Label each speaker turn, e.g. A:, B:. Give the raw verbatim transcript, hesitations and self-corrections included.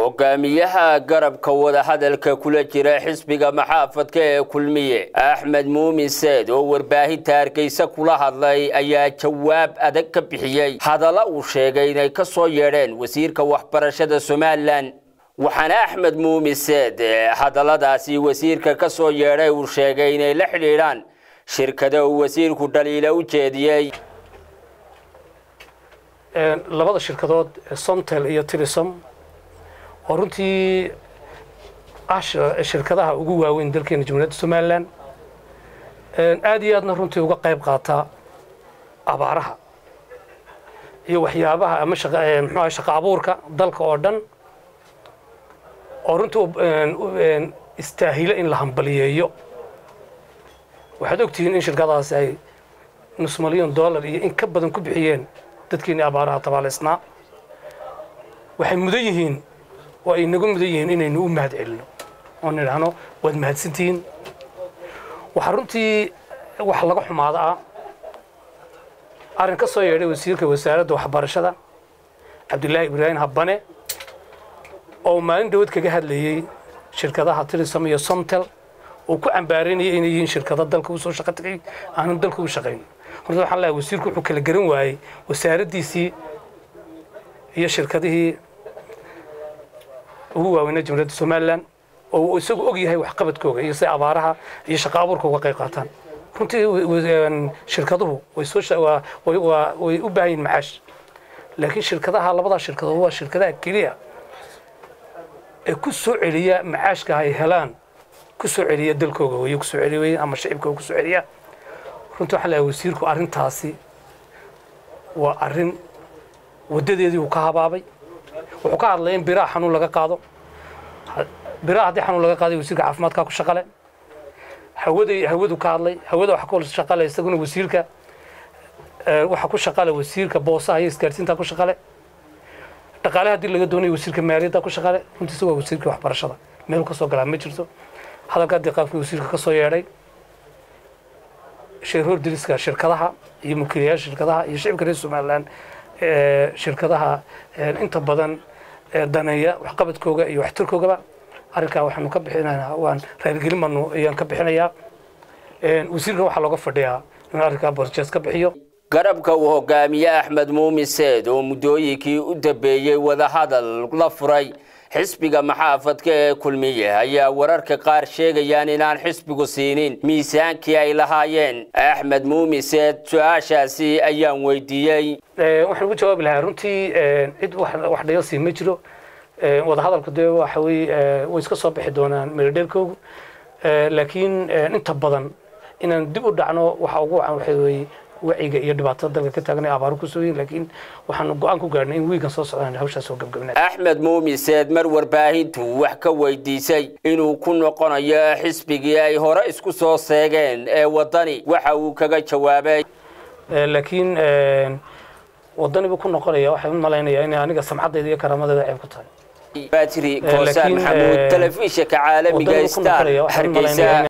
A: hogaamiyaha garabka wada hadalka kula jira xisbiga maxaafadka ee kulmiye Axmed Muumin Seed oo warbaahinta Hargeysa kula hadlay ayaa jawaab adag ka bixiyay hadallo uu sheegay inay ka soo yeedheen wasiirka waxbarashada Somaliland waxaana Axmed Muumin Seed hadalladaasi wasiirka ka soo yeedhay uu sheegay inay la xiriiraan shirkada uu wasiirku dhaliila u jeediyay
B: labada shirkadood Somtel iyo Telesom oo runtii ah shirkadaha ugu waaweyn dalkeena Jamhuuriyadda Somaliland aad iyo aadna runtii uga qayb qaata abaaraha iyo waxyaabaha ama shaqo muxuu shaqo abuurka dalka oo dhan oo runtii istaahila in la hambaliyeeyo waxaad ogtihiin in shirkadahaasi ay nus milyan dollar iyo in ka badan ku bixiyeen dadkeena abaaraha tabaaleysnaa waxay mudan yihiin oo ay nagu mudan yihiin inaynu u mahad celino oo nidhaahno waad mahadsantihiin waxa runtii wax laga xumaada ah arrin ka soo yeedhay wasiirka wasaaradda waxbarashada Cabdullaahi Ibraahim Habane oo maalin dawlad kaga hadlayay shirkadaha Telesom iyo Somtel oo ku cambaarinayay inay yihiin shirkado dalka u soo shaqo tagay aan dalka u shaqeyn horta waxa la wasiirku wuxuu kala garan waayay wasaaraddiisii iyo shirkadihii ugu waaweyn Jamhuuriyadda Somaliland oo isagu og yahay wax qabadkooda iyo si abaaraha iyo shaqo abuurka uga qayb qaataan runtii shirkaduhu way soo way way u baahan macaash laakiin shirkadaha labada shirkadood waa shirkadaha kaliya ee ku soo celiya macaashka ay helaan ku soo celiya dalkooda way ku soo celiyay ama shacabka ku soo celiya runtii waxa la wasiirku arintaasi waa arin wadadeedii uu ka habaabay wuxuu ka hadlay in biraha xanuun laga qaado biraha hadii xanuun laga qaaday wasiirka caafimaadka ku shaqale hawada hawadu ka hadlay hawada waxa ku shaqale isaguna wasiirka waxa ku shaqale wasiirka boosaha iyo isgaarsiinta ku shaqale dhaqaalaha hadii laga doonayo wasiirka maaliyadda ku shaqale runtii waa wasiirka waxbarashada meel ka soo galaa ma jirto hadalka diqaafka wasiirka ka soo yeedhay shirkado diriska shirkadaha iyo mulkiilayaasha shirkadaha iyo shacabka reer Somaliland ee shirkadaha inta badan daneeya wax qabadkooda iyo waxtarkooda arrinka waxaanu ka bixinaynaa waan raaligelinmanu ayaan ka bixinayaa een wasiirka waxa looga fadhiyaa in arrinka borjes ka bixiyo
A: garabka uu hogaamiye Axmed Muumin Seed oo mudooyinkii u dambeeyay wada hadal la furay xisbiga maxaafadka ee kulmiye ayaa wararka qaar sheegayaan inaan xisbigu siinin miisaankii ay lahaayeen Axmed Muumin Seed su'aashaasi ayaan weydiiyay
B: waxaan ugu jawaabi lahaa runtii cid wax wax dhayalsi ma jiro wada hadalku de waxa way way iska soo bixi doonaan meeldheelkoogu laakiin inta badan inaan dib u dhacno waxa ugu wacan waxa way waciga iyo dhibaatada dalka ka taagan abaar ku soo yeelay laakiin waxaan go'aan ku gaarnay in wiigan soo socdaan hawsha soo gabagabnaa
A: Axmed Muumin Seed mar warbaahintu wax ka weydiisay inuu ku noqonayo xisbigii ay hore isku soo seegeen ee wadani waxa uu kaga jawaabay
B: laakiin wadani buu ku noqonaya waxa uu maleynaya in aniga samcadeeda iyo karamadeeda ay ku tahay
A: Batri Koosaan Maxamuud telefishinka caalamiga Star Hargeysa.